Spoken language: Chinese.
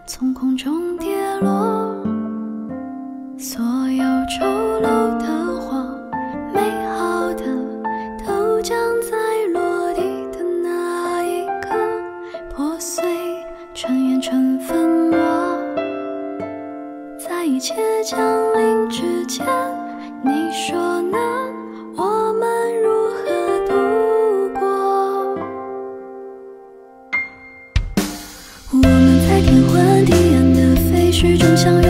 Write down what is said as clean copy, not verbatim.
从空中跌落，所有丑陋的谎，美好的都将在落地的那一刻破碎，尘缘成粉末。在一切降临之前，你说呢？我们如何度过？我们在天昏地暗的废墟中相拥。